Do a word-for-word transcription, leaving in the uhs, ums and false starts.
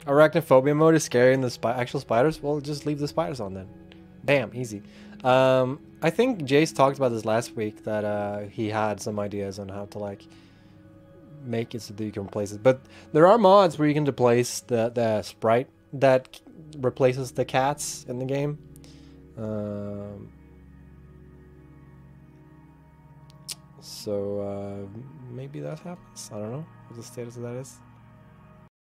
Arachnophobia mode is scaring the spi actual spiders. Well, just leave the spiders on then. Bam, easy. Um, I think Jace talked about this last week that uh, he had some ideas on how to like make it so that you can replace it. But there are mods where you can replace the the sprite that replaces the cats in the game. Um, so uh, maybe that happens. I don't know what the status of that is.